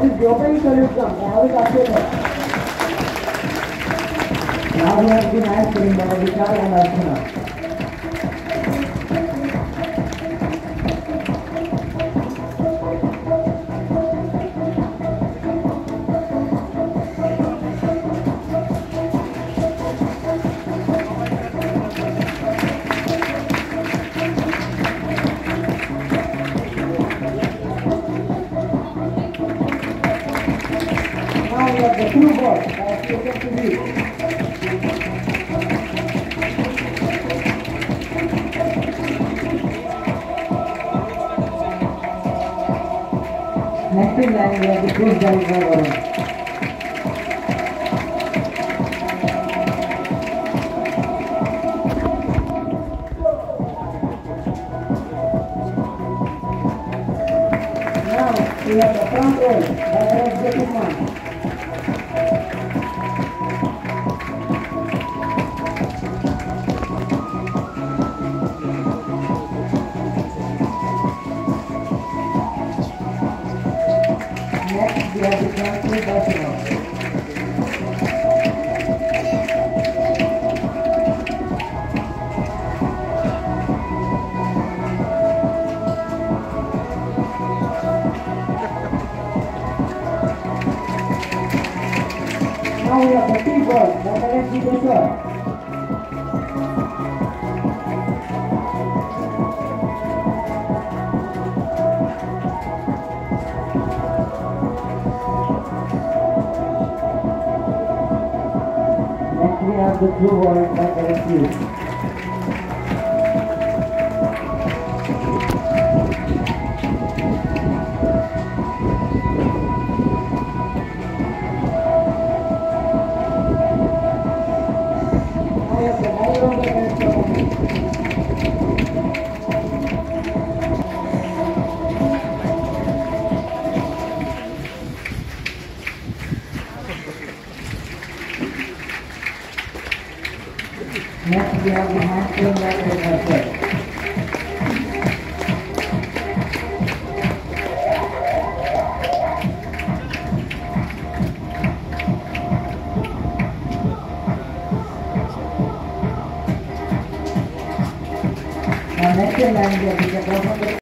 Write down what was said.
This is the opening salute from Harvard Australia. Now we have the match between Vishal and Archana. The two balls that you get to be. Next in line we have the two balls. Now we have the front row that is the one. Next, we have the country basketball. Now we have the T-ball, the cadets Bhubaneswar. Next we have the blue ball by cadets. Next we have the handstand by next in line we have the